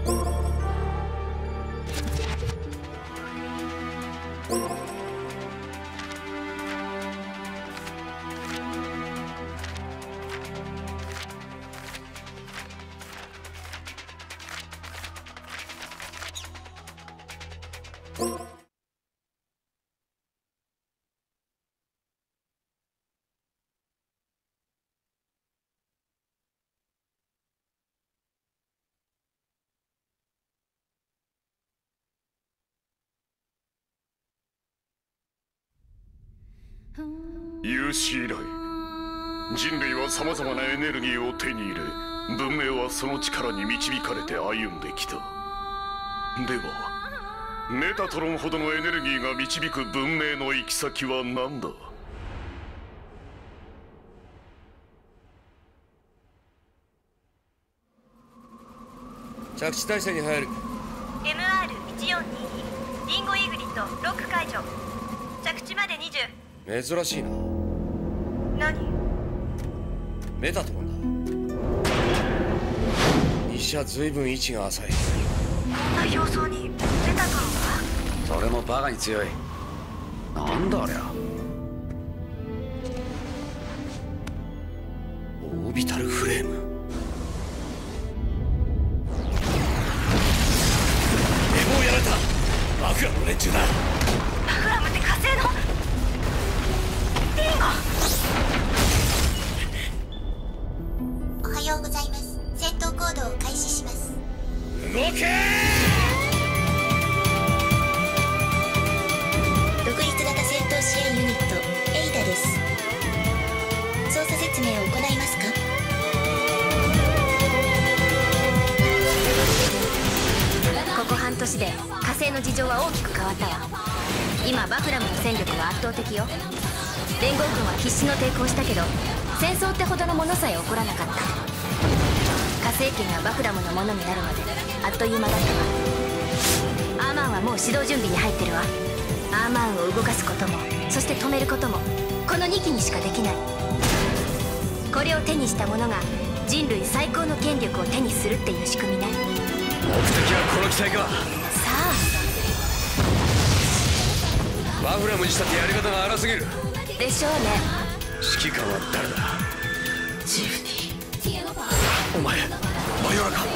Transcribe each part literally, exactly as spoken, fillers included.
有史以来、人類はさまざまなエネルギーを手に入れ、文明はその力に導かれて歩んできた。ではメタトロンほどのエネルギーが導く文明の行き先は何だ？ 着地体制に入る。 エムアールいちよんにに リンゴイグリッドロック解除。着地までにじゅう。 珍しいな。 何？ メタトロンだ。にしは随分位置が浅い。 こんな表層にメタトロンが？ それもバカに強い。なんだありゃ。オービタルフレーム。エボをやられた。バフラムの連中だ。 バフラムって火星のリンゴ。 おはようございます。戦闘行動を開始します。 動けー。 独立型戦闘支援ユニットエイダです。操作説明を行いますか？ ここ半年で火星の事情は大きく変わったわ。今バフラムの戦力は圧倒的よ。連合軍は必死の抵抗したけど、戦争ってほどのものさえ起こらなかった。火星圏がバフラムのものになるまであっという間だったわ。アーマーンはもう始動準備に入ってるわ。アーマーンを動かすことも、そして止めることもこのにきにしかできない。これを手にした者が人類最高の権力を手にするっていう仕組みね。 目的はこの機体か。 さあバフラムにしたってやり方が荒すぎるでしょうね。 指揮官は誰だ？ ジフティ。 お前マヨラか？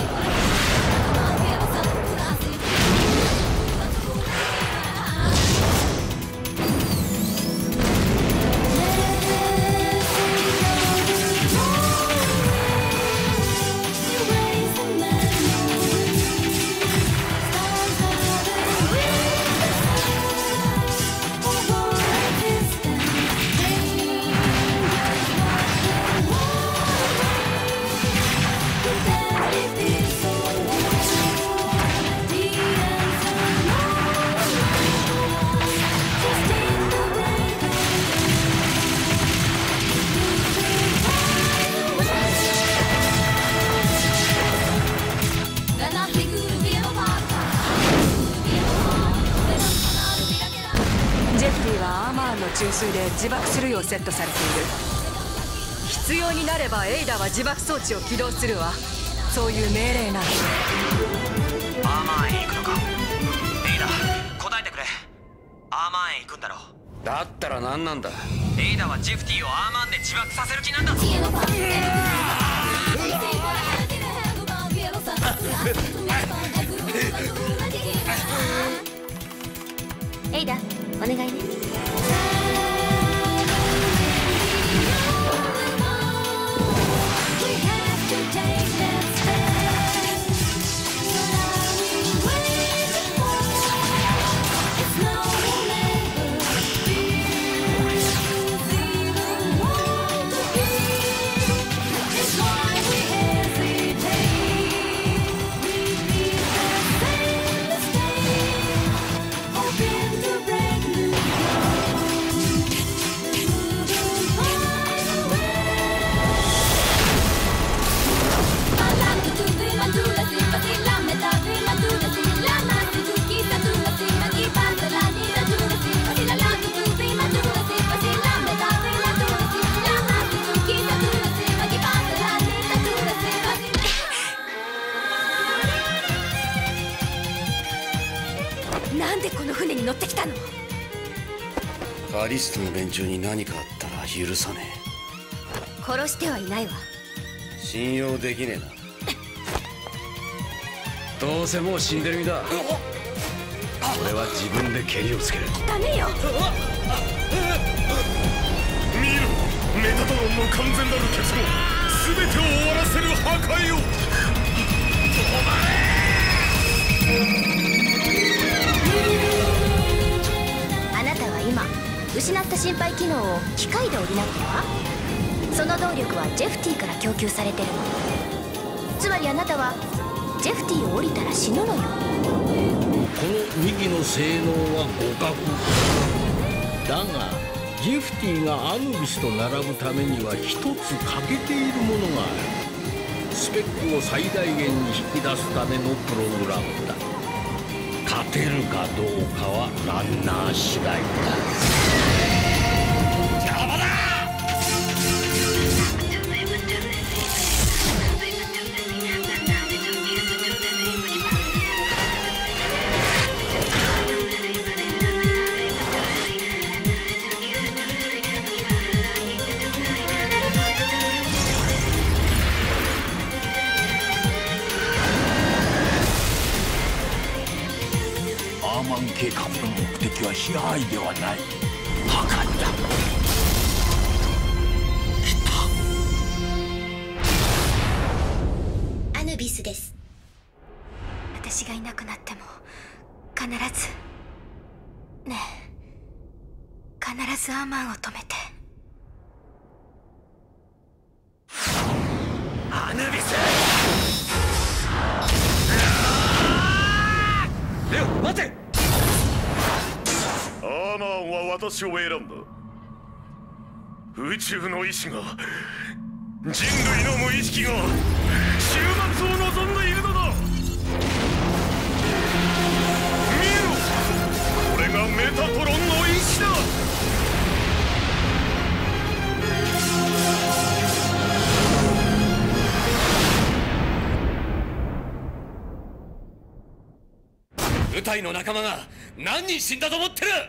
注水で自爆するようセットされている。必要になればエイダは自爆装置を起動するわ。そういう命令なの。 アーマー園行くのか？エイダ答えてくれ。アーマー園行くんだろ？ だったら何なんだ？ エイダはジェフティをアーマーンで自爆させる気なんだぞ。 エイダお願いね。 なんでこの船に乗ってきたの？ カリストの連中に何かあったら許さねえ。殺してはいないわ。 信用できねえな。どうせもう死んでる身だ。俺は自分でケリをつける。 ダメよ。 見ろ、メタトロンの完全なる結合、全てを終わらせる破壊を。止まれ。 あなたは今失った心肺機能を機械で補ってるわ。その動力はジェフティから供給されてるの。つまりあなたはジェフティを降りたら死ぬのよ。 この右の性能は互角だが、ジェフティがアヌビスと並ぶためには一つ欠けているものがある。スペックを最大限に引き出すためのプログラムだ。勝てるかどうかはランナー次第だ。邪魔だ。アーマン計画の目的は支配ではない、破壊だ。 来た。アヌビスです。 私がいなくなっても必ずねえ、必ずアーマンを止めて。 アヌビス。レオ、待て。 アーマンは私を選んだ。宇宙の意志が、人類の無意識が終末を望んでいるのだ。見ろ、これがメタトロンの意志だ。 部隊の仲間が何人死んだと思ってる。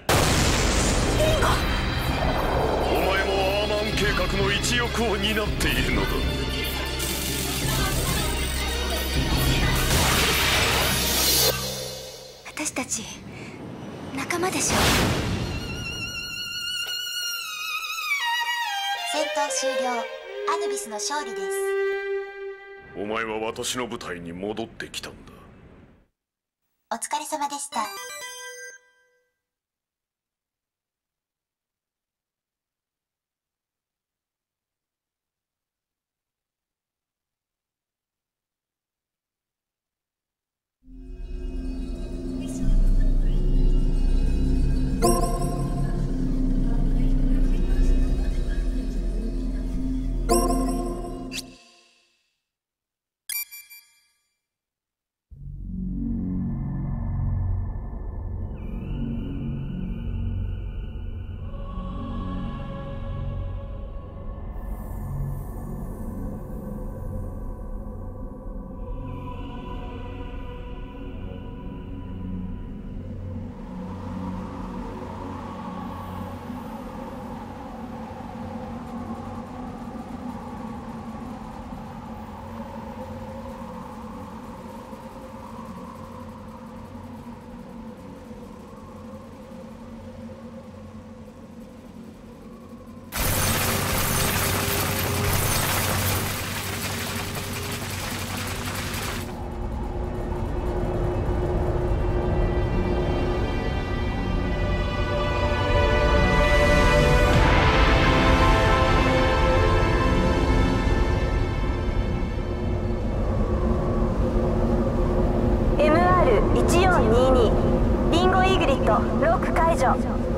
お前もアーマン計画の一翼を担っているのだ。 私たち仲間でしょ。 戦闘終了。アヌビスの勝利です。 お前は私の部隊に戻ってきたんだ。 お疲れ様でした。 いちよんにに リンゴイーグリットロック解除。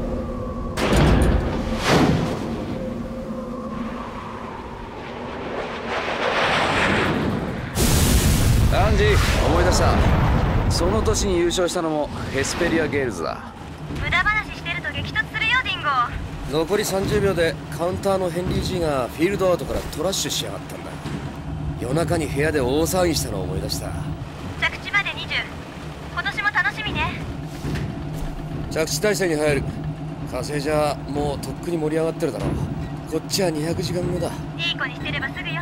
アンジー、思い出した。その年に優勝したのもヘスペリア・ゲールズだ。 無駄話してると激突するよディンゴ。 残りさんじゅうびょうでカウンターのヘンリー・ジーがフィールドアウトからトラッシュしやがったんだ。夜中に部屋で大騒ぎしたのを思い出した。 着地までにじゅう。今年も楽しみね。 着地体制に入る。火星じゃもうとっくに盛り上がってるだろう。こっちはにひゃくじかんごだ。 いい子にしてればすぐよ。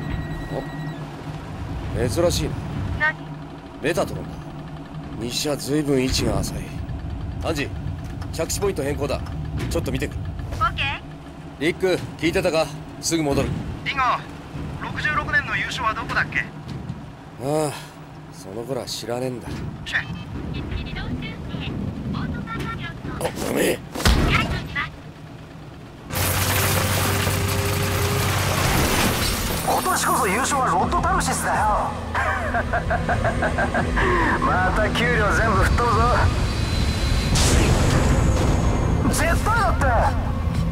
お、珍しいな。 何？ メタトロンだ。西は随分位置が浅い。アンジ、着地ポイント変更だ。ちょっと見てくる。 オッケー。 リック、聞いてたか？すぐ戻る。 リンゴ、ろくじゅうろくねんの優勝はどこだっけ？ ああ、その頃は知らねえんだ。 チェお、ごめん。 今年こそ優勝はロッドタルシスだよまた給料全部吹っ飛ぶぞ。絶対だって。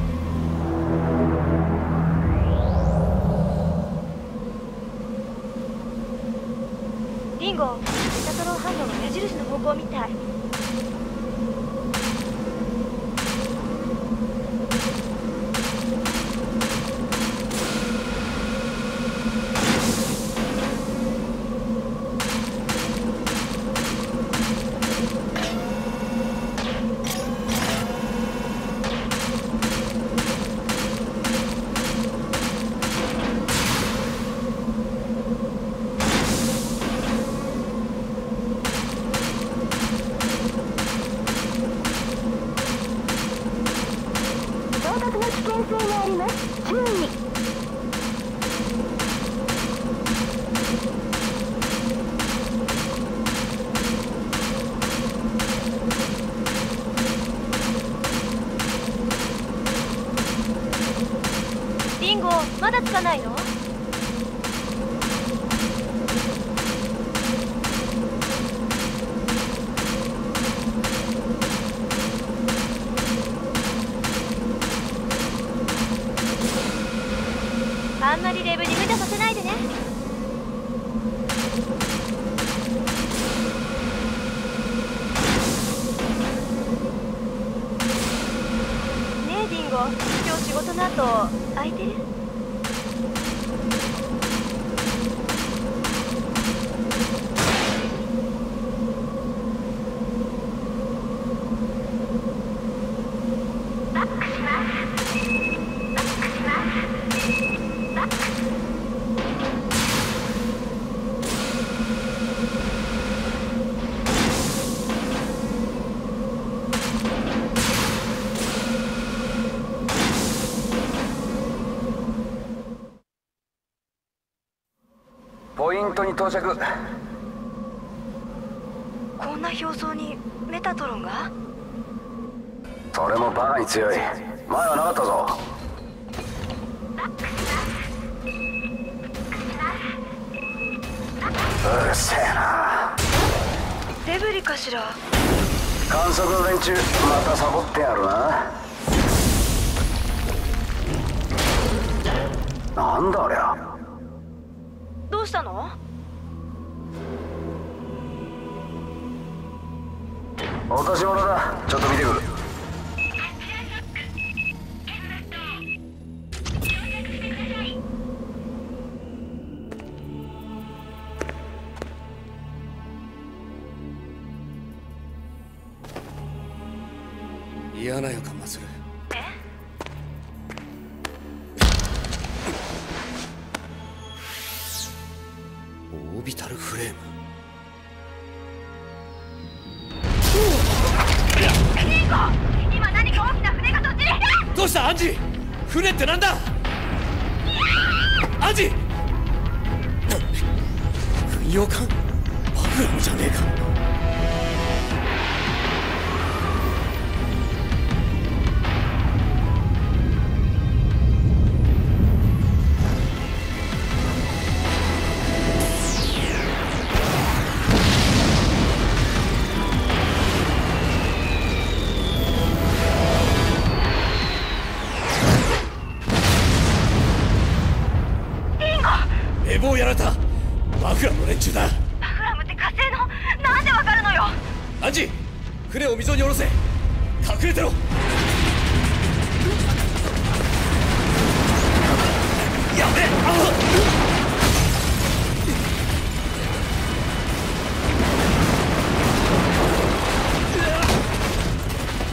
リンゴ、メタトロン反応の目印の方向みたい。リンゴ、まだつかないの？あんまりレブに無茶させないでね。ねえリンゴ、今日仕事の後空いてる？バックします。バックします。バック。 ポイントに到着。 こんな表層にメタトロンが？ それもバカに強い。前はなかったぞ。うるせえな。 デブリかしら？ 観測の連中またサボってやるな。なんだありゃ。 どうしたの？ 落とし物だ。ちょっと見てくる。 嫌な予感がする。オービタルフレーム。 リンゴ、今何か大きな船がそっちに。 どうしたアンジ？船ってなんだ？アンジ！軍用艦？バフラムじゃねえか。エボをやられた。バフラムの連中だ。 バフラムって火星の？なんでわかるのよ。 アンジ、船を溝に下ろせ。隠れてろ。やべえ。あっ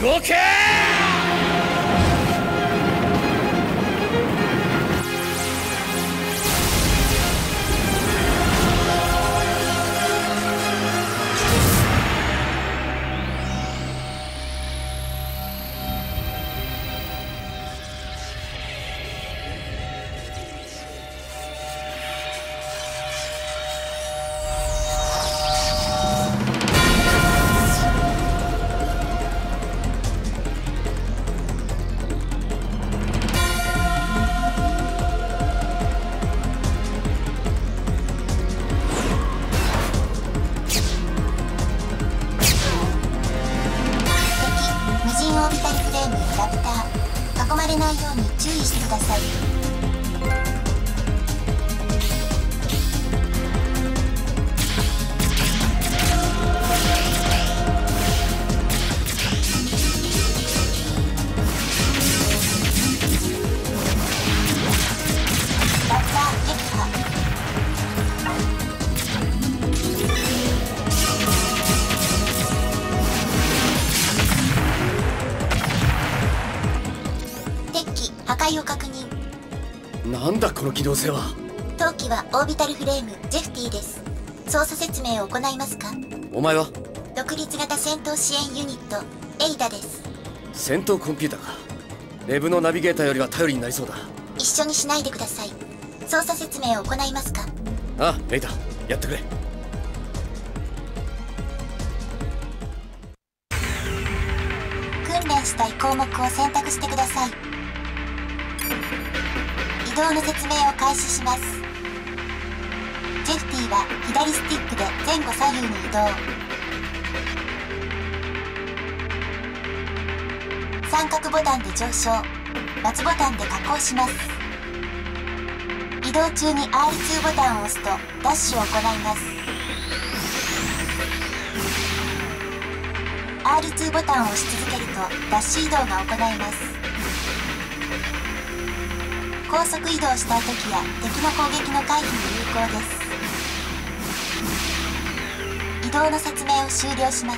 動けなんだこの機動性は。 当機はオービタルフレームジェフティです。操作説明を行いますか？ お前は？ 独立型戦闘支援ユニットエイダです。 戦闘コンピューターか。レブのナビゲーターよりは頼りになりそうだ。 一緒にしないでください。操作説明を行いますか？ ああ、エイダ、やってくれ。 訓練したい項目を選択してください。移動の説明を開始します。ジェフティは左スティックで前後左右に移動。三角ボタンで上昇、×ボタンで下降します。移動中に アールツー ボタンを押すとダッシュを行います。アールツー ボタンを押し続けるとダッシュ移動が行えます。高速移動したい時や敵の攻撃の回避に有効です。移動の説明を終了します。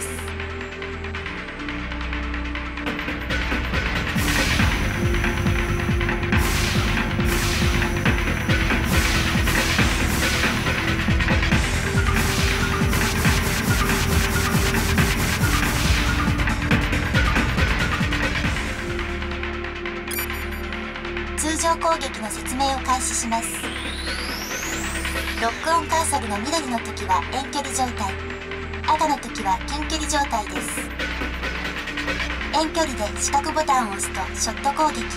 通常攻撃の説明を開始します。ロックオンカーソルの緑の時は遠距離状態、赤の時は近距離状態です。遠距離で四角ボタンを押すとショット攻撃、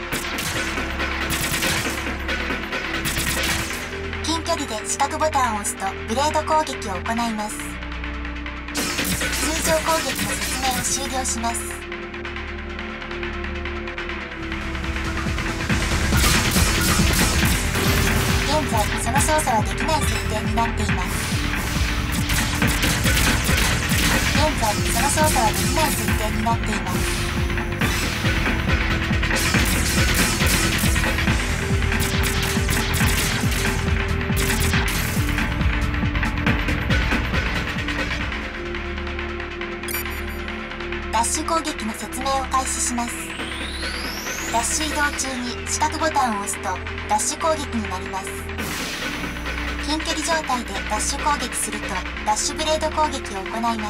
近距離で四角ボタンを押すとブレード攻撃を行います。通常攻撃の説明を終了します。現在その操作はできない設定になっています。現在その操作はできない設定になっています。ダッシュ攻撃の説明を開始します。ダッシュ移動中に四角ボタンを押すとダッシュ攻撃になります。近距離状態でダッシュ攻撃するとダッシュブレード攻撃を行います。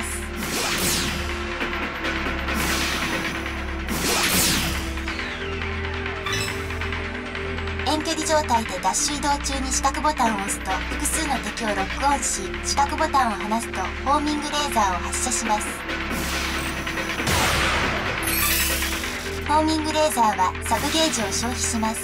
遠距離状態でダッシュ移動中に四角ボタンを押すと複数の敵をロックオンし、四角ボタンを離すとホーミングレーザーを発射します。ホーミングレーザーはサブゲージを消費します。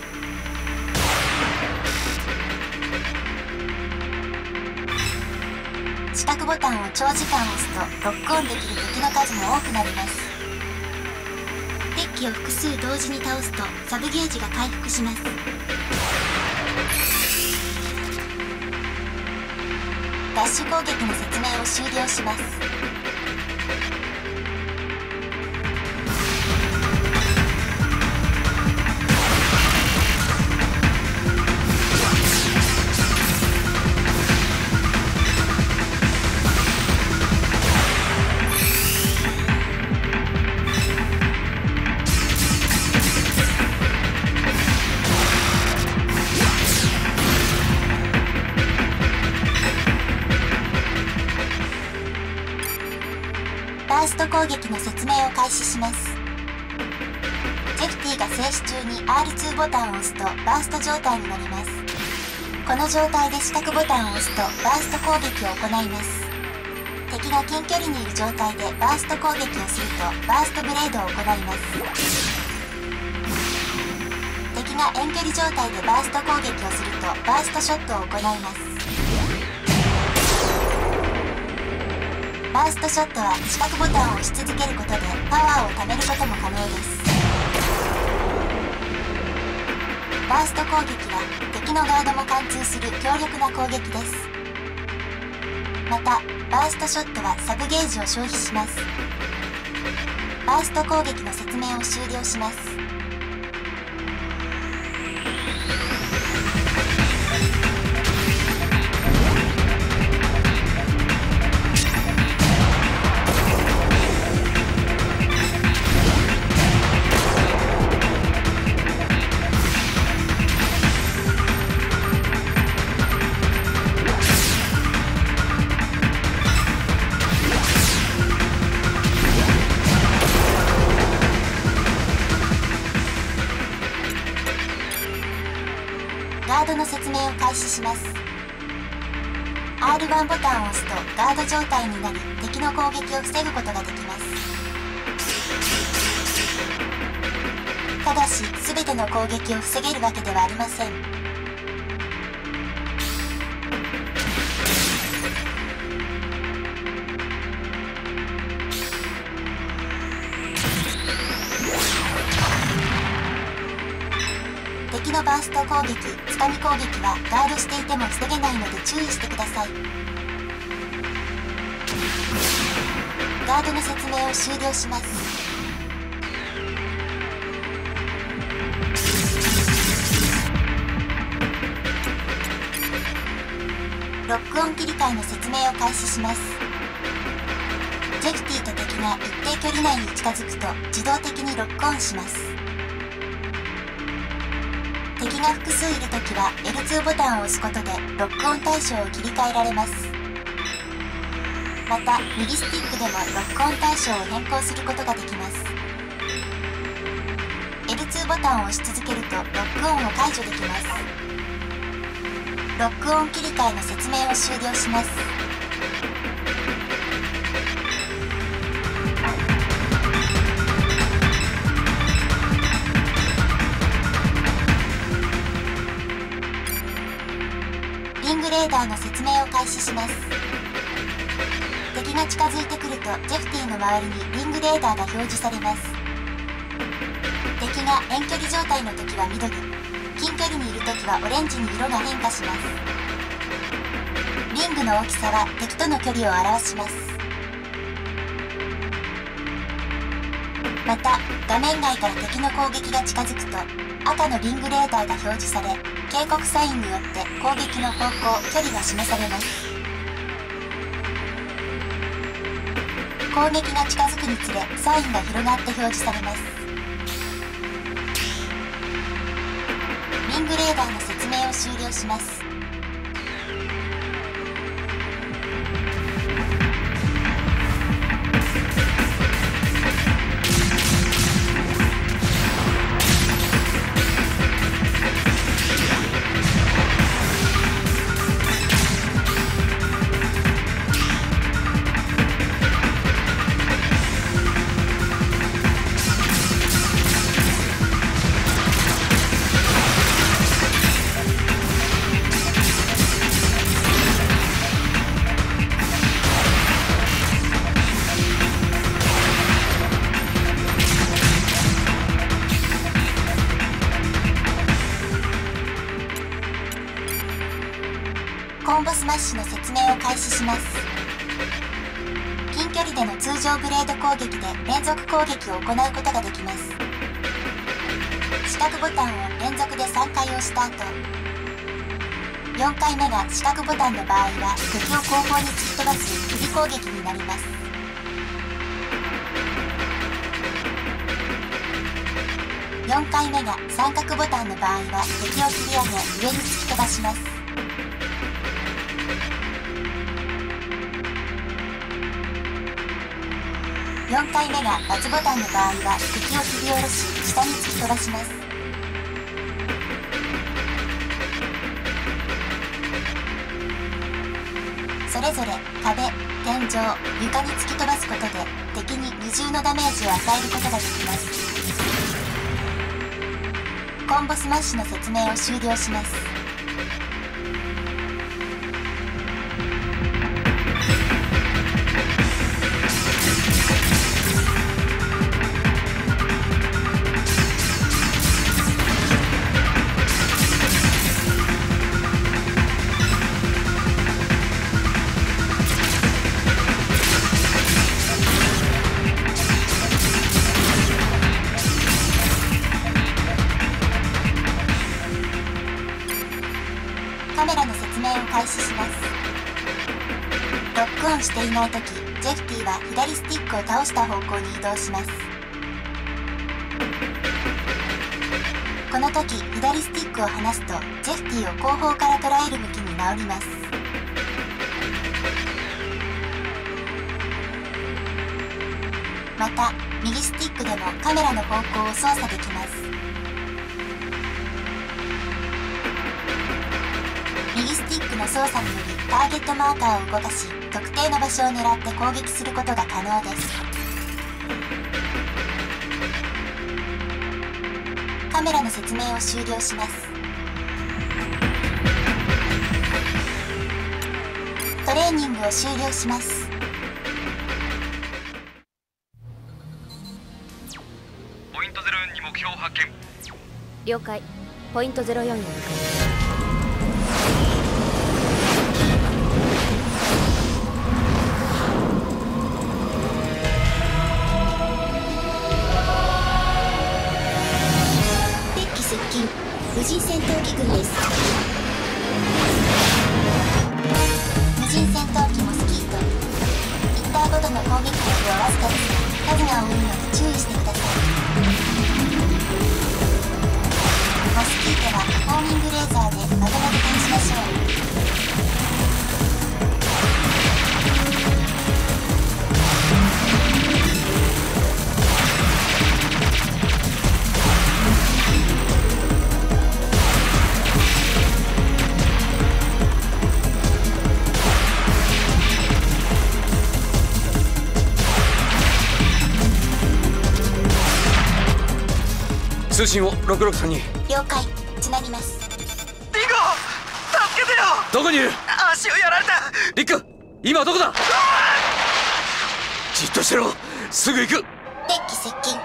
四角ボタンを長時間押すとロックオンできる敵の数も多くなります。敵機を複数同時に倒すとサブゲージが回復します。ダッシュ攻撃の説明を終了します。 スト攻撃の説明を開始します。ジェフティが静止中に アールツー ボタンを押すとバースト状態になります。この状態で四角ボタンを押すとバースト攻撃を行います。敵が近距離にいる状態でバースト攻撃をするとバーストブレードを行います。敵が遠距離状態でバースト攻撃をするとバーストショットを行います。バーストショットは四角ボタンを押し続けることでパワーを貯めることも可能です。バースト攻撃は敵のガードも貫通する強力な攻撃です。またバーストショットはサブゲージを消費します。バースト攻撃の説明を終了します。ガードの説明を開始します。 アールワン ボタンを押すとガード状態になり敵の攻撃を防ぐことができます。ただし全ての攻撃を防げるわけではありません。敵のバースト攻撃、つかみ攻撃はガードしていても防げないので注意してください。ガードの説明を終了します。ロックオン切り替えの説明を開始します。ジェフティと敵が一定距離内に近づくと自動的にロックオンします。敵が複数いるときは エルツー ボタンを押すことでロックオン対象を切り替えられます。また右スティックでもロックオン対象を変更することができます。 エルツー ボタンを押し続けるとロックオンを解除できます。ロックオン切り替えの説明を終了します。リングレーダーの説明を開始します。敵が近づいてくるとジェフティの周りにリングレーダーが表示されます。敵が遠距離状態の時は緑、近距離にいる時はオレンジに色が変化します。リングの大きさは敵との距離を表します。また画面外から敵の攻撃が近づくと赤のリングレーダーが表示され、警告サインによって攻撃の方向、距離が示されます。攻撃が近づくにつれサインが広がって表示されます。リングレーダーの説明を終了します。コンボスマッシュの説明を開始します。近距離での通常ブレード攻撃で連続攻撃を行うことができます。四角ボタンを連続でさんかい押した後、よんかいめが四角ボタンの場合は敵を後方に突っ飛ばす首攻撃になります。よんかいめが三角ボタンの場合は敵を切り上げ上に突き飛ばします。 よんかいめが×ボタンの場合は敵を振り下ろし下に突き飛ばします。それぞれ壁、天井、床に突き飛ばすことで敵に二重のダメージを与えることができます。コンボスマッシュの説明を終了します。カメラの説明を開始します。ロックオンしていないとき、ジェフティは左スティックを倒した方向に移動します。この時、左スティックを離すと、ジェフティを後方から捉える向きに直ります。また、右スティックでもカメラの方向を操作できます。右スティックの操作によりターゲットマーカーを動かし、特定の場所を狙って攻撃することが可能です。カメラの説明を終了します。トレーニングを終了します。 ポイントゼロよんに目標発見。 了解。ポイントゼロよんに向かいます。 無人戦闘機群です。無人戦闘機モスキート。ヒッターごとの攻撃力はわずかですが、数が多いので注意してください。モスキートはホーミングレーザーでまとめて倒しましょう。 通信をろくろくさんに。 了解。つなぎます。 リンゴ、助けてよ。 どこにいる？ 足をやられた。 リック、今どこだ？じっとしてろ。すぐ行く。 敵機接近。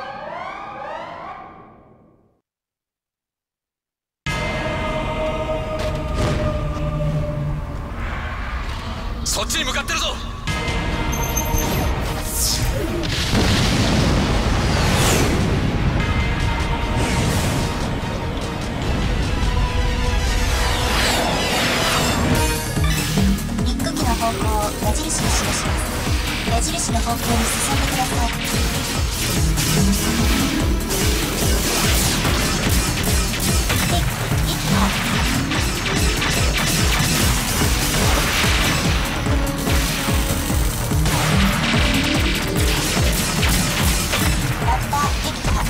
そっちに向かってるぞ。 方向を矢印に示します。矢印の方向に進んでください。で、撃破。ラプター撃破。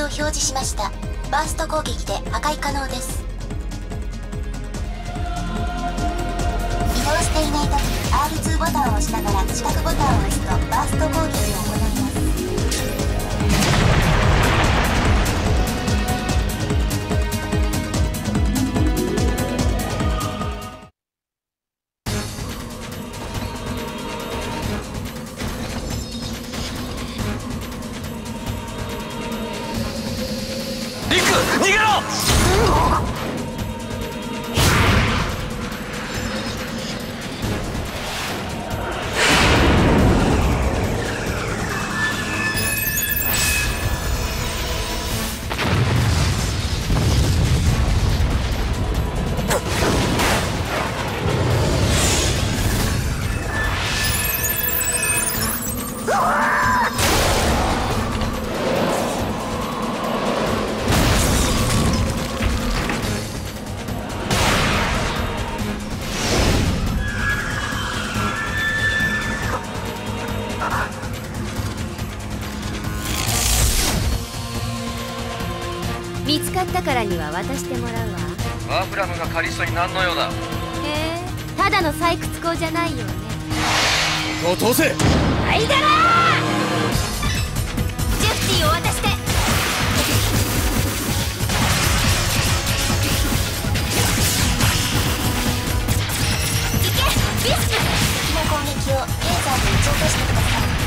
表示しました。バースト攻撃で破壊可能です。移動していない時 アールツー ボタンを押しながら四角ボタンを押すとバースト攻撃を行います。 逃げろ！ 見つかったからには渡してもらうわ。 ワープラムがカリストに何の用だ。 へえ、ただの採掘工じゃないよね。 ここを通せ。 はいだらー。ジェフティを渡して。行けビスプ。 敵の攻撃をレーザーで撃ち落としてください。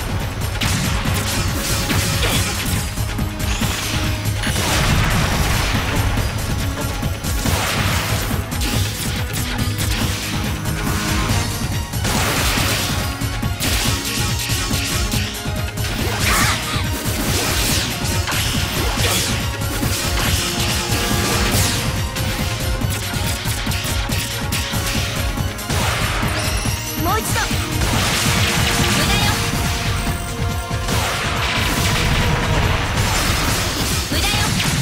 もう一度。無駄よ。無駄よ。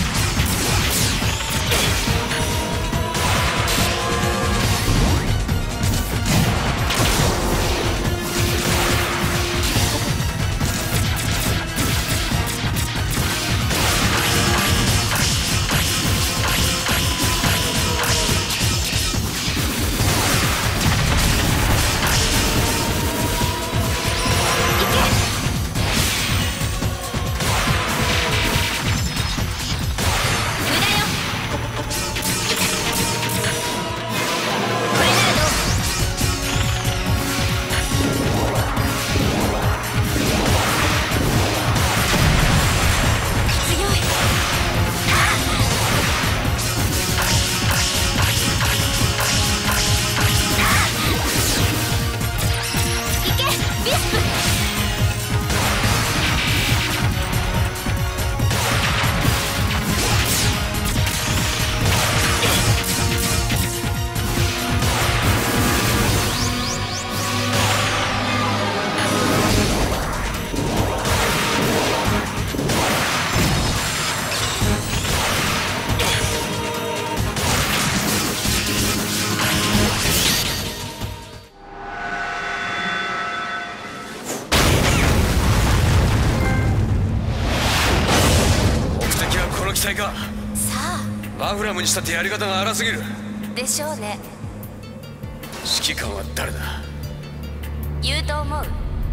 か。 さあバフラムにしたってやり方が荒すぎるでしょうね。 指揮官は誰だ。 言うと思う。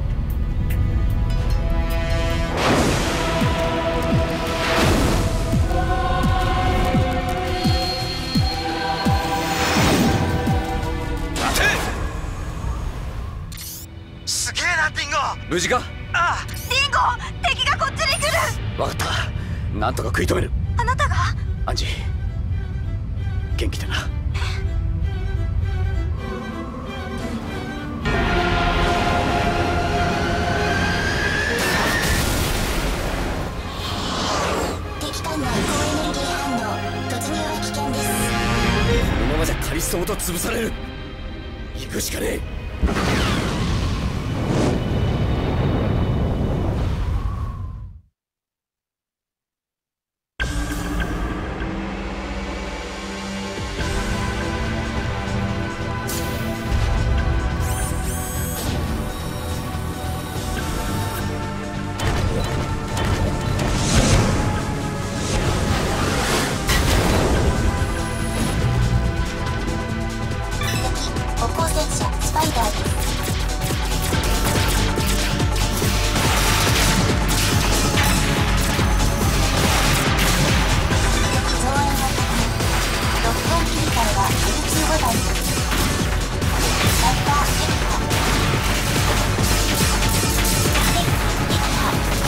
待て。 すげえなディンゴ。 無事か。 ああディンゴ、敵がこっちに来る。 分かった、なんとか食い止める。 あなたが。 アンジ、元気でな。 敵艦の高エネルギー反応、突入は危険です。 このままじゃカリストごと潰される。行くしかねえ。 パイダーです。敵増援を確認。ロックオン切り替えは エルツー ボタンです。ライター撃破。撃破。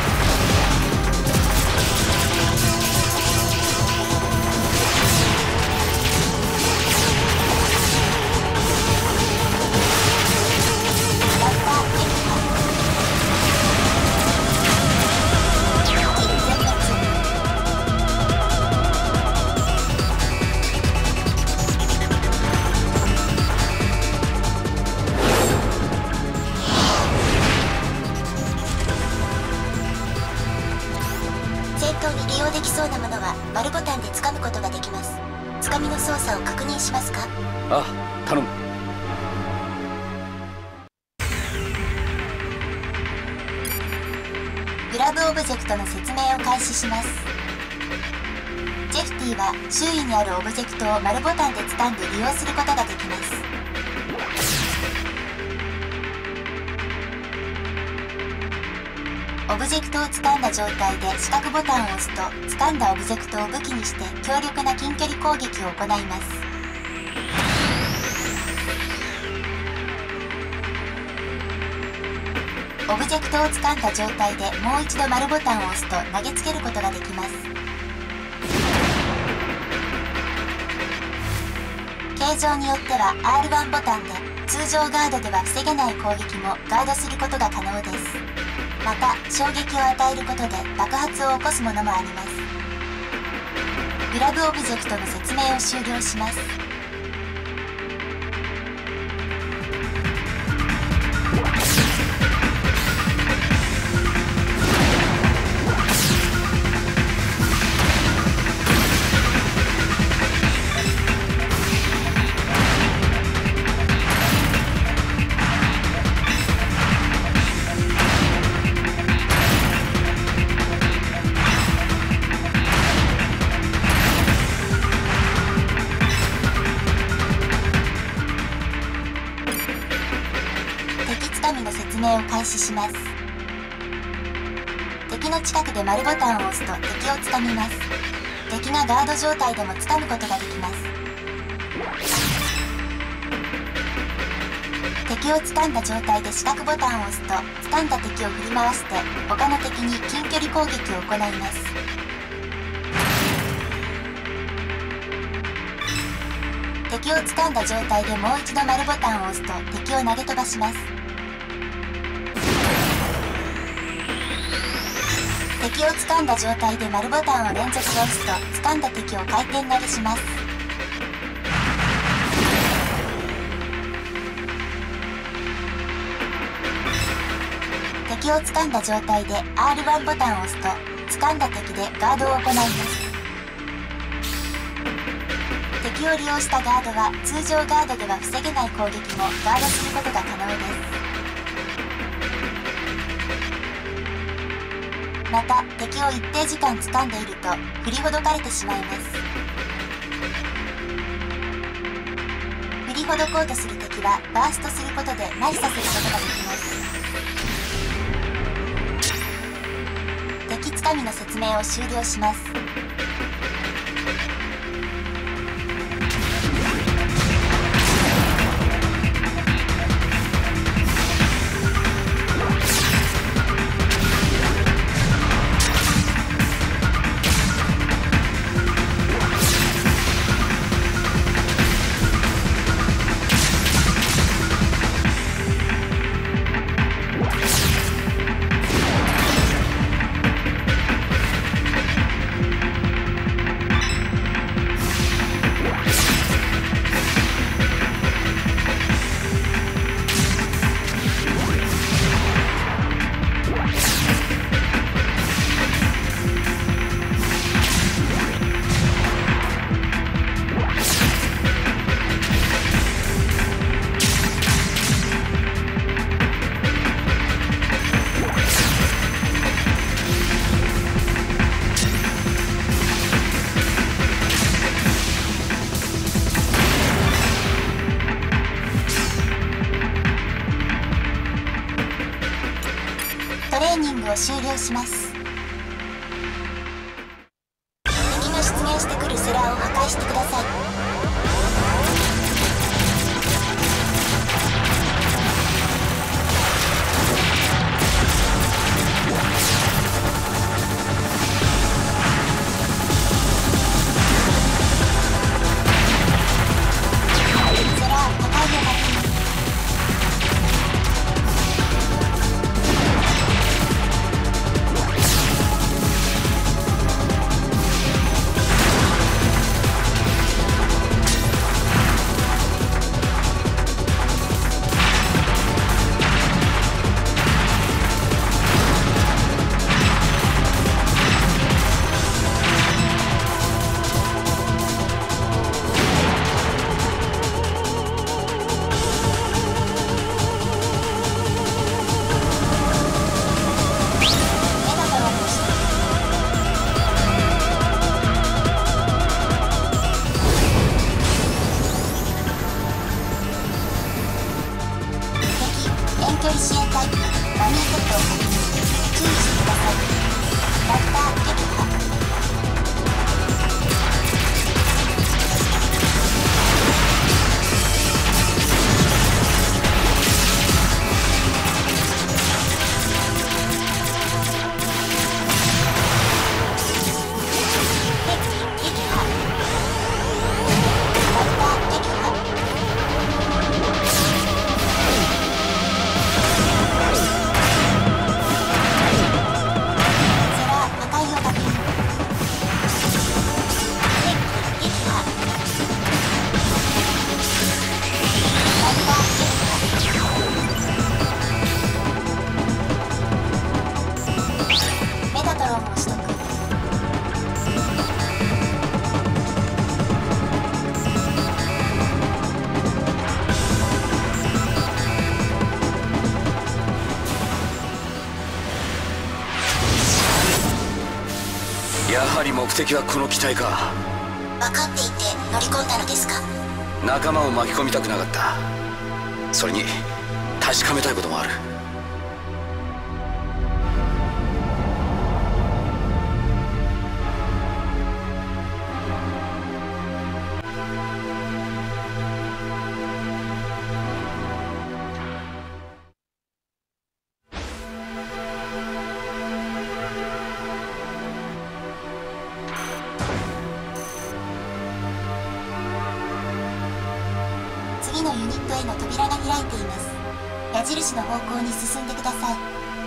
できそうなものは丸ボタンで掴むことができます。掴みの操作を確認しますか？ ああ、頼む。 グラブオブジェクトの説明を開始します。ジェフティは周囲にあるオブジェクトを丸ボタンで掴んで利用することができます。オブジェクトを掴んだ状態で四角ボタンを押すと、掴んだオブジェクトを武器にして強力な近距離攻撃を行います。オブジェクトを掴んだ状態でもう一度丸ボタンを押すと投げつけることができます。形状によっては アールワン ボタンで通常ガードでは防げない攻撃もガードすることが可能です。また衝撃を与えることで爆発を起こすものもあります。グラブオブジェクトの説明を終了します。を開始します。敵の近くで丸ボタンを押すと敵を掴みます。敵がガード状態でも掴むことができます。敵を掴んだ状態で四角ボタンを押すと掴んだ敵を振り回して他の敵に近距離攻撃を行います。敵を掴んだ状態でもう一度丸ボタンを押すと敵を投げ飛ばします。敵を掴んだ状態で丸ボタンを連続で押すと掴んだ敵を回転投げします。敵を掴んだ状態で アールワン ボタンを押すと掴んだ敵でガードを行います。敵を利用したガードは通常ガードでは防げない攻撃もガードすることが可能です。また敵を一定時間掴んでいると振りほどかれてしまいます。振りほどこうとする敵はバーストすることで麻痺させることができます。敵掴みの説明を終了します。 ーニングを終了します。敵が出現してくるセラーを破壊してください。 やはり目的はこの機体か。 分かっていて乗り込んだのですか？ 仲間を巻き込みたくなかった。それに確かめたいこともある。 次のユニットへの扉が開いています。矢印の方向に進んでください。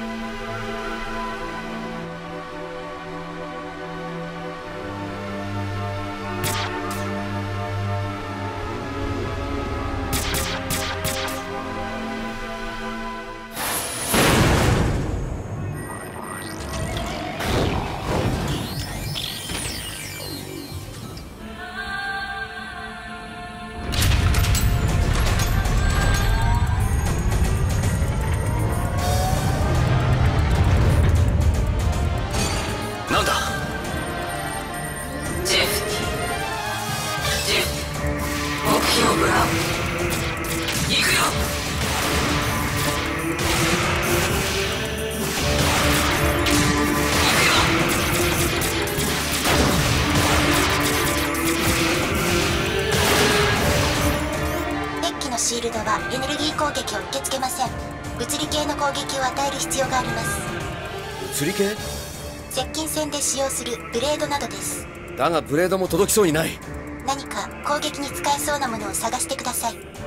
なんだ？ ジェフティジェフティ目標ブラウン行くよ。 デッキのシールドはエネルギー攻撃を受け付けません。物理系の攻撃を与える必要があります。 物理系？ 接近戦で使用するブレードなどです。 だがブレードも届きそうにない。 何か攻撃に使えそうなものを探してください。 行くよ。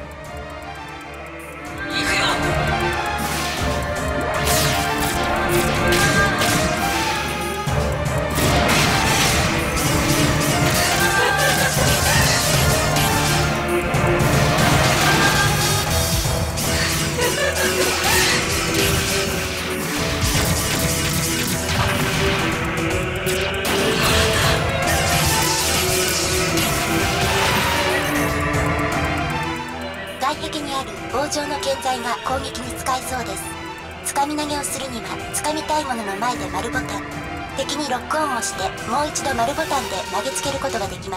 外壁にある棒状の建材が攻撃に使えそうです。掴み投げをするには掴みたいものの前で丸ボタン、敵にロックオンをしてもう一度丸ボタンで投げつけることができます。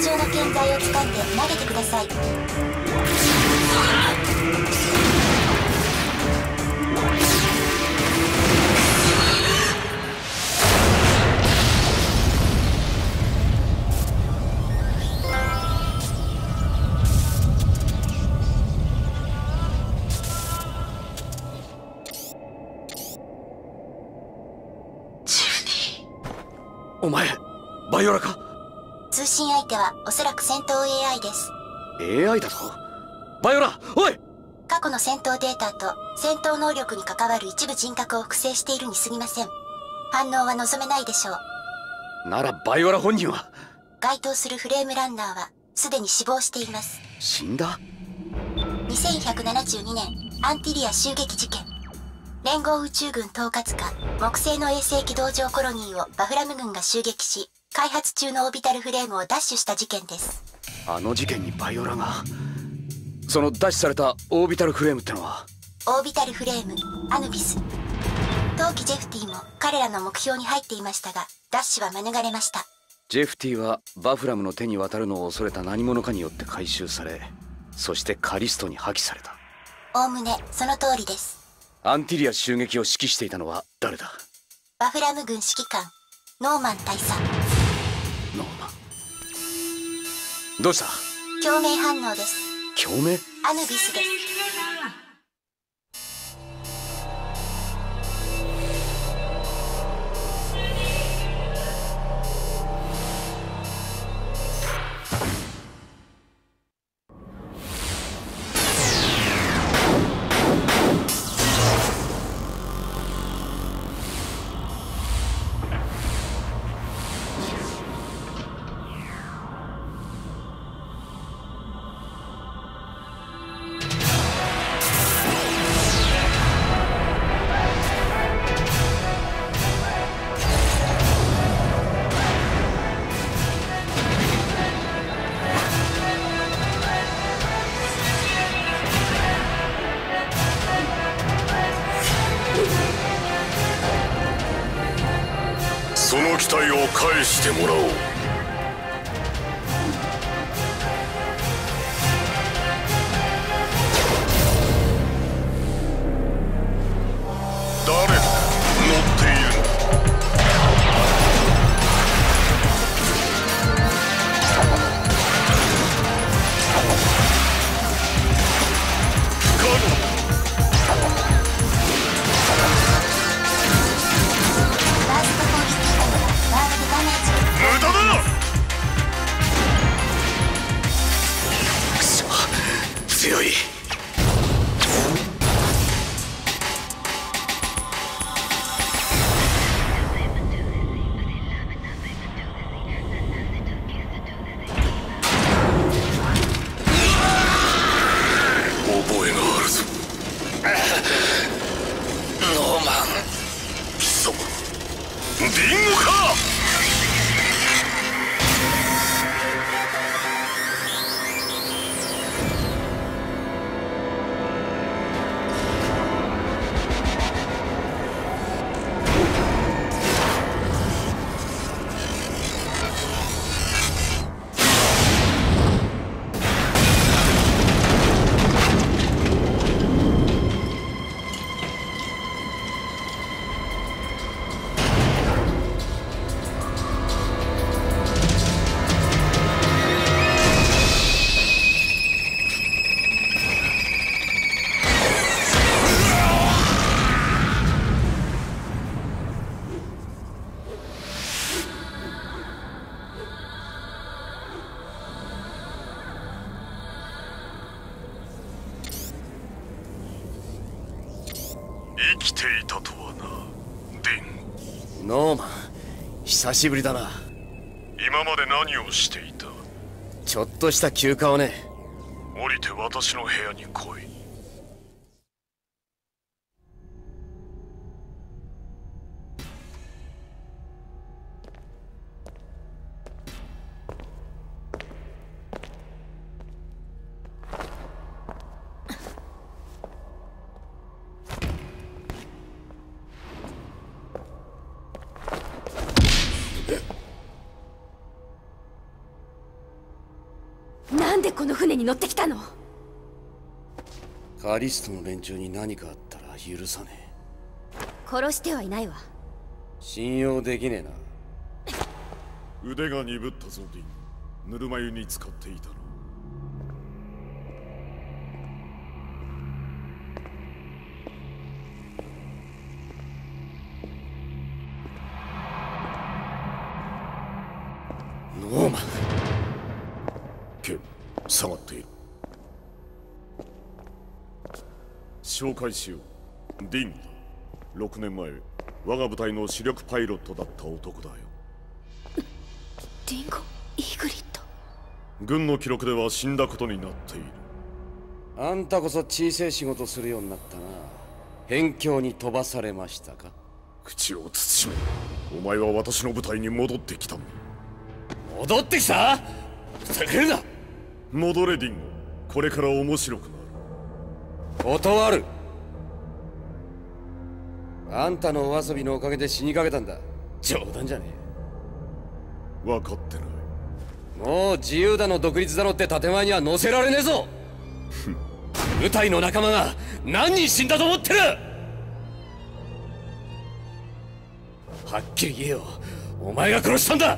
状の建材を掴んで投げてください。 お前バイオラか？ 通信相手はおそらく戦闘 エーアイ です。 エーアイ だと？バイオラ、おい！ 過去の戦闘データと戦闘能力に関わる一部人格を複製しているに過ぎません。反応は望めないでしょう。 ならバイオラ本人は？ 該当するフレームランナーはすでに死亡しています。 死んだ？ にせんひゃくななじゅうにねんアンティリア襲撃事件。連合宇宙軍統括下木星の衛星軌道上コロニーをバフラム軍が襲撃し、開発中のオービタルフレームを奪取した事件です。 あの事件にバイオラが？その奪取されたオービタルフレームってのは？ オービタルフレームアヌビス。当期ジェフティも彼らの目標に入っていましたが、奪取は免れました。 ジェフティはバフラムの手に渡るのを恐れた何者かによって回収され、そしてカリストに破棄された。 おおむねその通りです。 アンティリア襲撃を指揮していたのは誰だ？ バフラム軍指揮官ノーマン大佐。 ノーマン、どうした？ 共鳴反応です。 共鳴？ アヌビスです。 その機体を返してもらおう。誰だ乗っているの？不可能。無駄だ！ くそ、強い。 覚えがあるぞ。 ノーマン。 貴様ディンゴか！生きていたとはな、ディン。 ノーマン、久しぶりだな。 今まで何をしていた？ ちょっとした休暇をね。 降りて私の部屋に来い。 なんでこの船に乗ってきたの？ カリストの連中に何かあったら許さねえ。 殺してはいないわ。 信用できねえな。 腕が鈍ったぞディン。ぬるま湯に使っていたの。 ノーマン。 ケン、下がっている。紹介しよう。ディンだ。ろくねんまえ我が部隊の主力パイロットだった男だよ。 リンゴ・イーグリット。 軍の記録では死んだことになっている。 あんたこそ小さい仕事するようになったな。辺境に飛ばされましたか？ 口を慎め。お前は私の部隊に戻ってきたんだ。 戻ってきた？ふざけるな。 戻れディンゴ。これから面白くなる。 断る。あんたのお遊びのおかげで死にかけたんだ。冗談じゃねえ。分かってない。 もう自由だの独立だのって建前には乗せられねえぞ。部隊の仲間が何人死んだと思ってる？はっきり言えよ。お前が殺したんだ。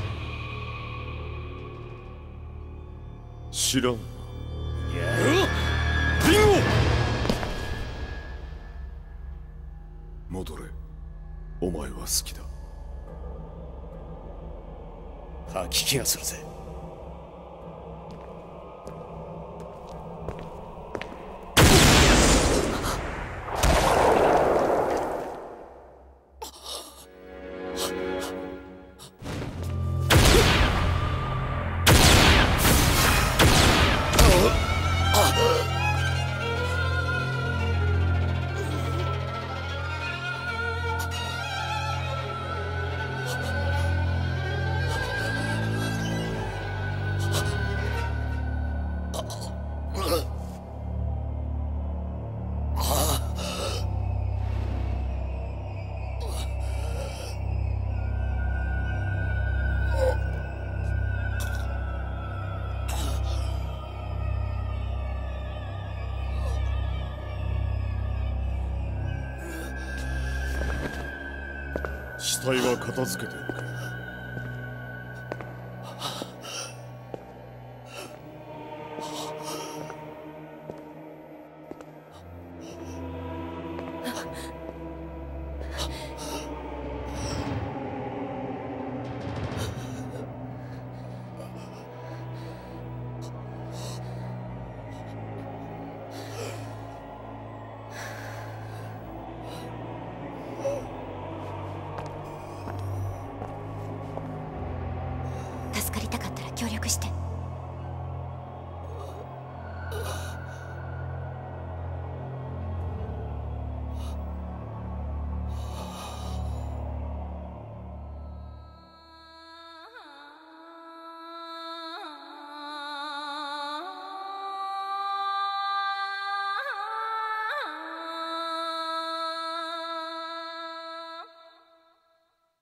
知らん。 やろう。 リンゴ。戻れ。お前は好きだ。 吐き気がするぜ。 死体は片付けておけ。